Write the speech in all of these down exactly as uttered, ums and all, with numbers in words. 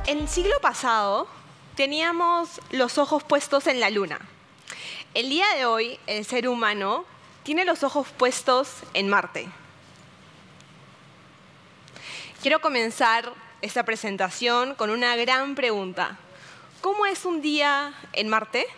En el siglo pasado teníamos los ojos puestos en la luna. El día de hoy, el ser humano tiene los ojos puestos en Marte. Quiero comenzar esta presentación con una gran pregunta. ¿Cómo es un día en Marte?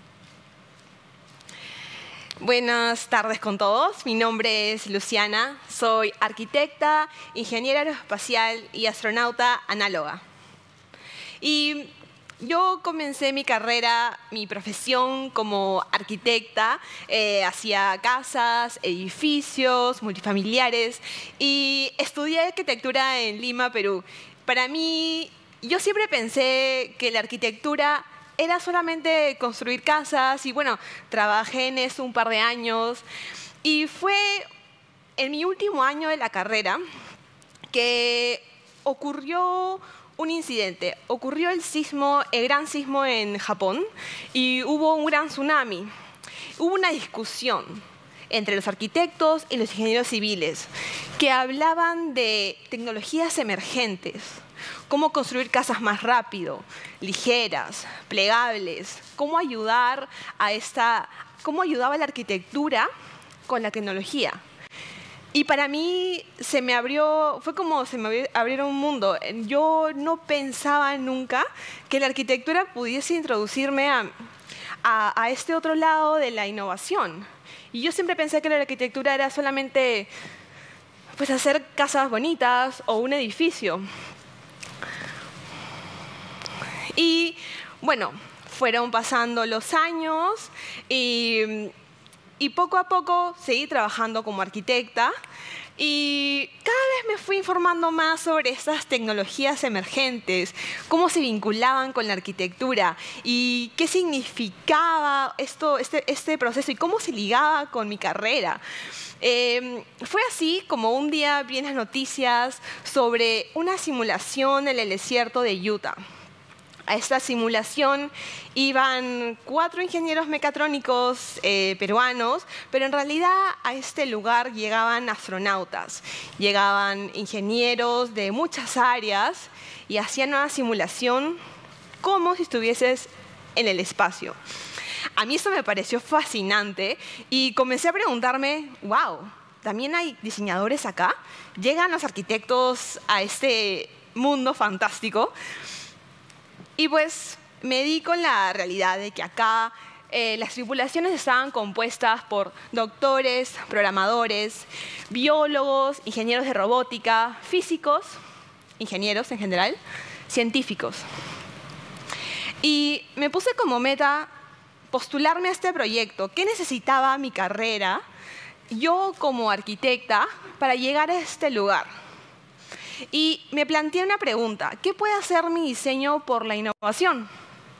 Buenas tardes con todos. Mi nombre es Luciana. Soy arquitecta, ingeniera aeroespacial y astronauta análoga. Y yo comencé mi carrera, mi profesión como arquitecta, eh, hacía casas, edificios, multifamiliares y estudié arquitectura en Lima, Perú. Para mí, yo siempre pensé que la arquitectura era solamente construir casas y bueno, trabajé en eso un par de años y fue en mi último año de la carrera que ocurrió un incidente. Ocurrió el sismo, el gran sismo en Japón y hubo un gran tsunami. Hubo una discusión entre los arquitectos y los ingenieros civiles que hablaban de tecnologías emergentes, cómo construir casas más rápido, ligeras, plegables, cómo ayudar a esta, cómo ayudaba la arquitectura con la tecnología. Y para mí se me abrió, fue como se me abrieron un mundo. Yo no pensaba nunca que la arquitectura pudiese introducirme a, a, a este otro lado de la innovación. Y yo siempre pensé que la arquitectura era solamente pues, hacer casas bonitas o un edificio. Y bueno, fueron pasando los años y, y poco a poco seguí trabajando como arquitecta y cada vez me fui informando más sobre estas tecnologías emergentes, cómo se vinculaban con la arquitectura y qué significaba esto, este, este proceso y cómo se ligaba con mi carrera. Eh, fue así como un día vi en las noticias sobre una simulación en el desierto de Utah. A esta simulación iban cuatro ingenieros mecatrónicos eh, peruanos, pero en realidad a este lugar llegaban astronautas, llegaban ingenieros de muchas áreas y hacían una simulación como si estuvieses en el espacio. A mí eso me pareció fascinante y comencé a preguntarme, wow, ¿también hay diseñadores acá? ¿Llegan los arquitectos a este mundo fantástico? Y pues me di con la realidad de que acá eh, las tripulaciones estaban compuestas por doctores, programadores, biólogos, ingenieros de robótica, físicos, ingenieros en general, científicos. Y me puse como meta postularme a este proyecto. ¿Qué necesitaba mi carrera, yo como arquitecta, para llegar a este lugar? Y me planteé una pregunta, ¿qué puede hacer mi diseño por la innovación?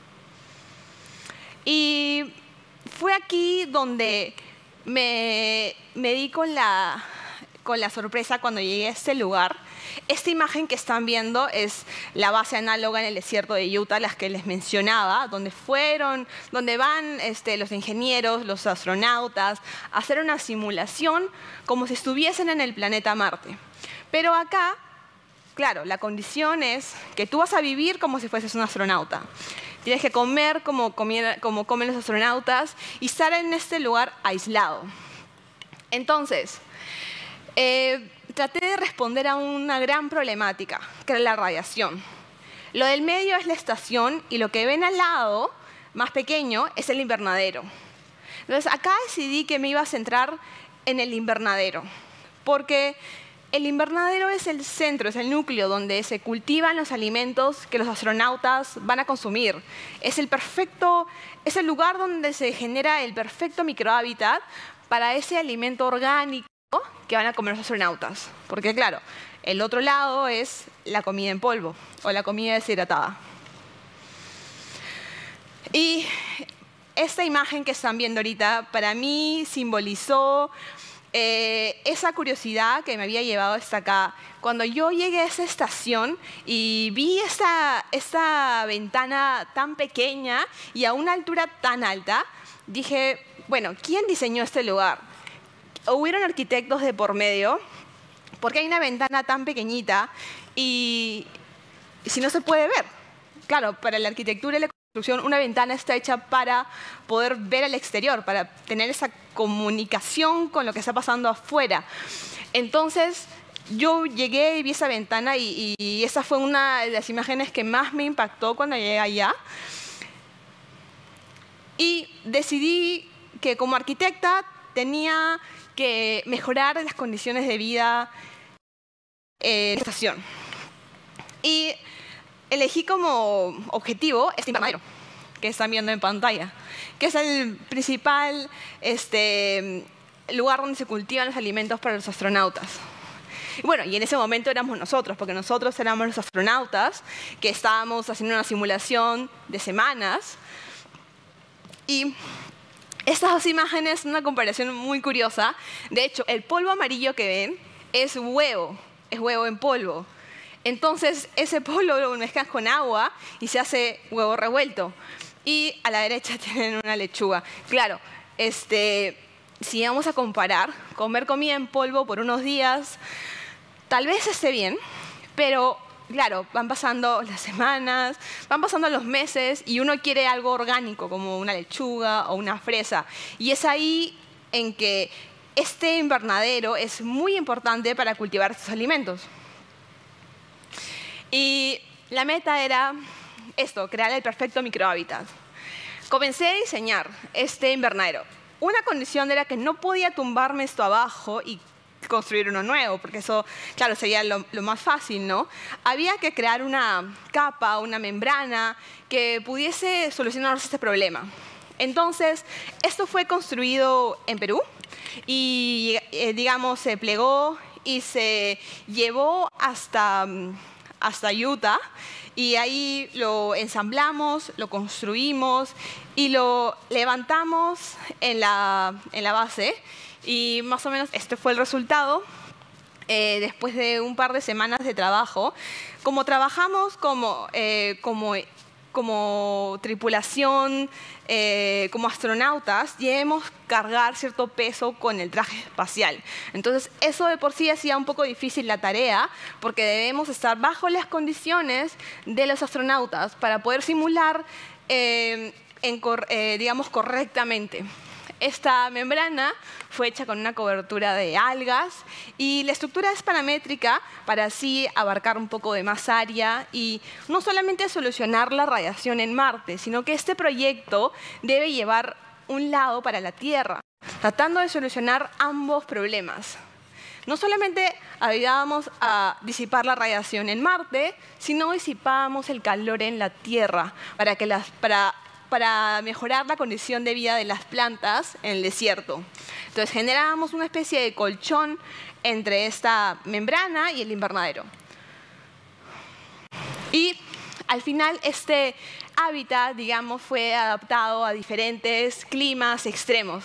Y fue aquí donde me, me di con la, con la sorpresa cuando llegué a este lugar. Esta imagen que están viendo es la base análoga en el desierto de Utah, las que les mencionaba, donde fueron, donde van este, los ingenieros, los astronautas, a hacer una simulación como si estuviesen en el planeta Marte. Pero acá, claro, la condición es que tú vas a vivir como si fueses un astronauta. Tienes que comer como, comiera, como comen los astronautas y estar en este lugar aislado. Entonces, eh, traté de responder a una gran problemática, que era la radiación. Lo del medio es la estación y lo que ven al lado, más pequeño, es el invernadero. Entonces, acá decidí que me iba a centrar en el invernadero, porque el invernadero es el centro, es el núcleo donde se cultivan los alimentos que los astronautas van a consumir. Es el perfecto, es el lugar donde se genera el perfecto microhábitat para ese alimento orgánico que van a comer los astronautas. Porque claro, el otro lado es la comida en polvo o la comida deshidratada. Y esta imagen que están viendo ahorita para mí simbolizó Eh, esa curiosidad que me había llevado hasta acá. Cuando yo llegué a esa estación y vi esta, esta ventana tan pequeña y a una altura tan alta, dije, bueno, ¿quién diseñó este lugar? ¿Hubieron arquitectos de por medio? Porque hay una ventana tan pequeñita y si no se puede ver. claro, para la arquitectura y la construcción, una ventana está hecha para poder ver al exterior, para tener esa comunicación con lo que está pasando afuera. Entonces, yo llegué y vi esa ventana y, y esa fue una de las imágenes que más me impactó cuando llegué allá. Y decidí que como arquitecta tenía que mejorar las condiciones de vida en esta estación. Y elegí como objetivo este invernadero que están viendo en pantalla, que es el principal este, lugar donde se cultivan los alimentos para los astronautas. Y bueno, y en ese momento éramos nosotros, porque nosotros éramos los astronautas que estábamos haciendo una simulación de semanas. Y estas dos imágenes son una comparación muy curiosa. De hecho, el polvo amarillo que ven es huevo, es huevo en polvo. Entonces, ese polvo lo mezclas con agua y se hace huevo revuelto. Y a la derecha tienen una lechuga. Claro, este, si vamos a comparar, comer comida en polvo por unos días, tal vez esté bien, pero claro, van pasando las semanas, van pasando los meses y uno quiere algo orgánico, como una lechuga o una fresa. Y es ahí en que este invernadero es muy importante para cultivar estos alimentos. Y la meta era esto, crear el perfecto microhábitat. Comencé a diseñar este invernadero. Una condición era que no podía tumbarme esto abajo y construir uno nuevo, porque eso, claro, sería lo, lo más fácil, ¿no? Había que crear una capa, una membrana que pudiese solucionarnos este problema. Entonces, esto fue construido en Perú y, eh, digamos, se plegó y se llevó hasta, hasta Utah y ahí lo ensamblamos, lo construimos y lo levantamos en la, en la base. Y más o menos este fue el resultado eh, después de un par de semanas de trabajo. Como trabajamos como, eh, como, como tripulación, eh, como astronautas, debemos cargar cierto peso con el traje espacial. Entonces, eso de por sí hacía un poco difícil la tarea, porque debemos estar bajo las condiciones de los astronautas para poder simular, eh, en, eh, digamos, correctamente. Esta membrana fue hecha con una cobertura de algas y la estructura es paramétrica para así abarcar un poco de más área y no solamente solucionar la radiación en Marte, sino que este proyecto debe llevar un lado para la Tierra, tratando de solucionar ambos problemas. No solamente ayudábamos a disipar la radiación en Marte, sino disipábamos el calor en la Tierra para que las... Para para mejorar la condición de vida de las plantas en el desierto. Entonces generábamos una especie de colchón entre esta membrana y el invernadero. Y al final este hábitat, digamos, fue adaptado a diferentes climas extremos.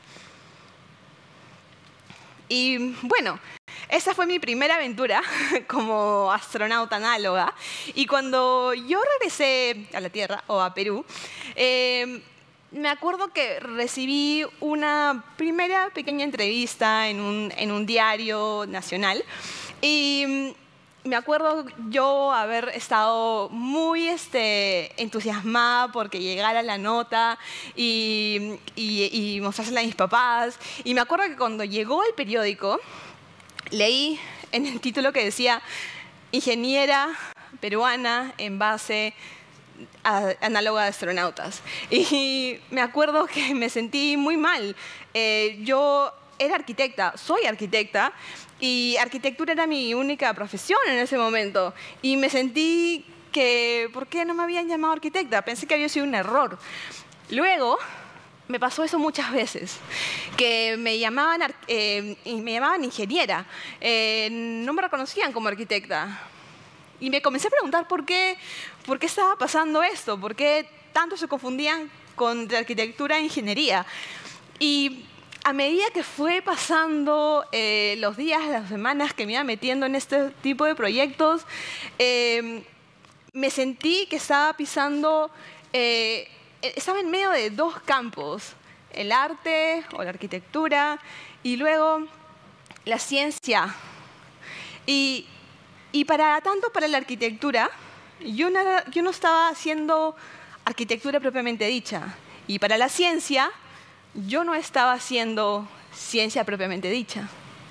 Y bueno, esa fue mi primera aventura como astronauta análoga. Y cuando yo regresé a la Tierra, o a Perú, eh, me acuerdo que recibí una primera pequeña entrevista en un, en un diario nacional. Y me acuerdo yo haber estado muy este, entusiasmada porque llegara la nota y, y, y mostrársela a mis papás. Y me acuerdo que cuando llegó el periódico, leí en el título que decía ingeniera peruana en base a, análoga de astronautas. Y me acuerdo que me sentí muy mal. Eh, yo era arquitecta, soy arquitecta, y arquitectura era mi única profesión en ese momento. Y me sentí que, ¿por qué no me habían llamado arquitecta? Pensé que había sido un error. Luego, me pasó eso muchas veces, que me llamaban, eh, me llamaban ingeniera, eh, no me reconocían como arquitecta. Y me comencé a preguntar por qué, por qué estaba pasando esto, por qué tanto se confundían con de arquitectura e ingeniería. Y a medida que fue pasando eh, los días, las semanas que me iba metiendo en este tipo de proyectos, eh, me sentí que estaba pisando... Eh, Estaba en medio de dos campos, el arte o la arquitectura y luego la ciencia. Y, y para tanto para la arquitectura, yo no, era- yo no estaba haciendo arquitectura propiamente dicha. Y para la ciencia, yo no estaba haciendo ciencia propiamente dicha.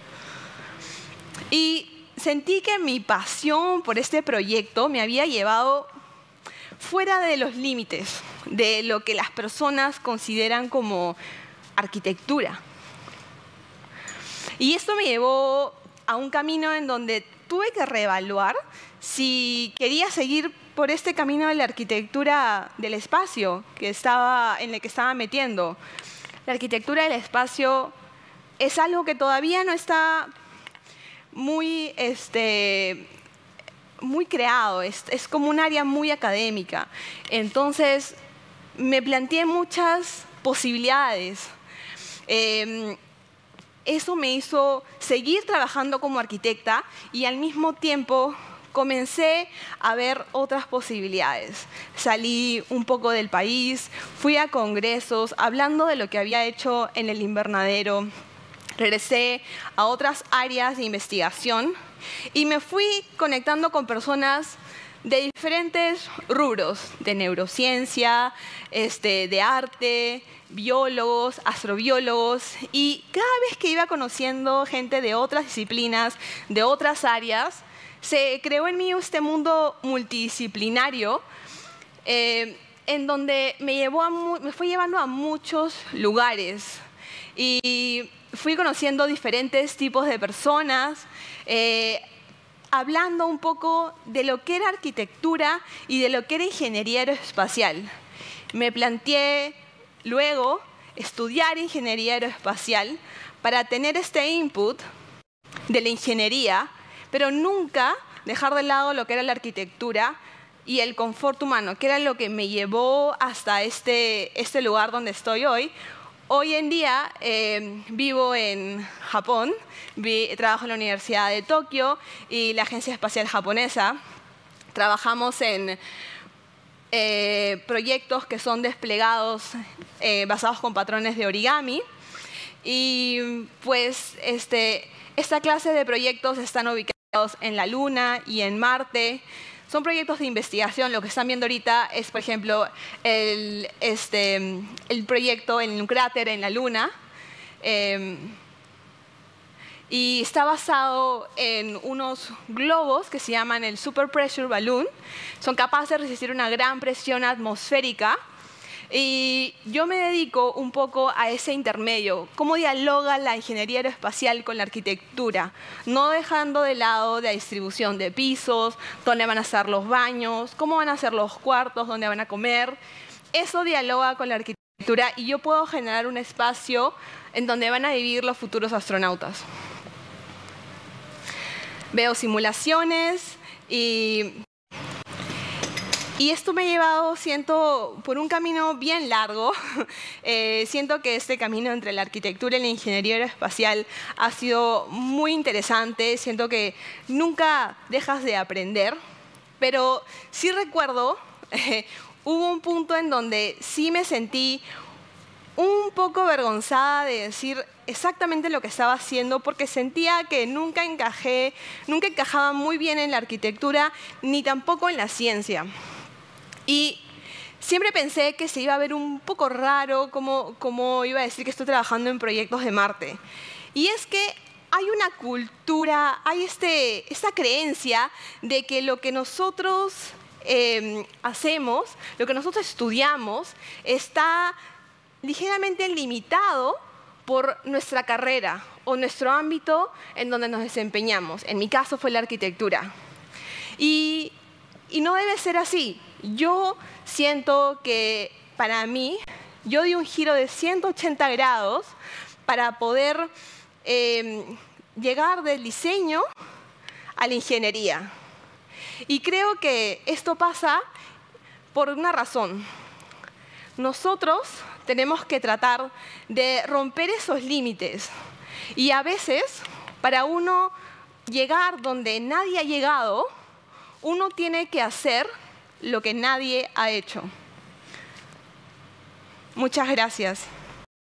Y sentí que mi pasión por este proyecto me había llevado fuera de los límites de lo que las personas consideran como arquitectura. Y esto me llevó a un camino en donde tuve que reevaluar si quería seguir por este camino de la arquitectura del espacio que estaba, en el que estaba metiendo. La arquitectura del espacio es algo que todavía no está muy, este, muy creado, es, es como un área muy académica. Entonces, me planteé muchas posibilidades. Eh, eso me hizo seguir trabajando como arquitecta y al mismo tiempo comencé a ver otras posibilidades. Salí un poco del país, fui a congresos hablando de lo que había hecho en el invernadero. Regresé a otras áreas de investigación y me fui conectando con personas de diferentes rubros, de neurociencia, este, de arte, biólogos, astrobiólogos, y cada vez que iba conociendo gente de otras disciplinas, de otras áreas, se creó en mí este mundo multidisciplinario eh, en donde me, llevó a mu- me fue llevando a muchos lugares y fui conociendo diferentes tipos de personas, eh, hablando un poco de lo que era arquitectura y de lo que era ingeniería aeroespacial. Me planteé luego estudiar ingeniería aeroespacial para tener este input de la ingeniería, pero nunca dejar de lado lo que era la arquitectura y el confort humano, que era lo que me llevó hasta este, este lugar donde estoy hoy. Hoy en día eh, vivo en Japón, vi, trabajo en la Universidad de Tokio y la Agencia Espacial Japonesa. Trabajamos en eh, proyectos que son desplegados eh, basados con patrones de origami. Y pues este, esta clase de proyectos están ubicados en la Luna y en Marte. Son proyectos de investigación. Lo que están viendo ahorita es, por ejemplo, el, este, el proyecto en un cráter en la Luna. Eh, y está basado en unos globos que se llaman el Super Pressure Balloon. Son capaces de resistir una gran presión atmosférica. Y yo me dedico un poco a ese intermedio, cómo dialoga la ingeniería aeroespacial con la arquitectura, no dejando de lado la distribución de pisos, dónde van a estar los baños, cómo van a ser los cuartos, dónde van a comer. Eso dialoga con la arquitectura y yo puedo generar un espacio en donde van a vivir los futuros astronautas. Veo simulaciones y... Y esto me ha llevado, siento, por un camino bien largo. Eh, siento que este camino entre la arquitectura y la ingeniería aeroespacial ha sido muy interesante. Siento que nunca dejas de aprender. Pero sí recuerdo, eh, hubo un punto en donde sí me sentí un poco avergonzada de decir exactamente lo que estaba haciendo porque sentía que nunca encajé, nunca encajaba muy bien en la arquitectura ni tampoco en la ciencia. Y siempre pensé que se iba a ver un poco raro cómo, cómo iba a decir que estoy trabajando en proyectos de Marte. Y es que hay una cultura, hay este, esta creencia de que lo que nosotros eh, hacemos, lo que nosotros estudiamos, está ligeramente limitado por nuestra carrera o nuestro ámbito en donde nos desempeñamos. En mi caso fue la arquitectura. Y, y no debe ser así. Yo siento que para mí, yo di un giro de ciento ochenta grados para poder eh, llegar del diseño a la ingeniería. Y creo que esto pasa por una razón. Nosotros tenemos que tratar de romper esos límites. Y a veces, para uno llegar donde nadie ha llegado, uno tiene que hacer lo que nadie ha hecho. Muchas gracias.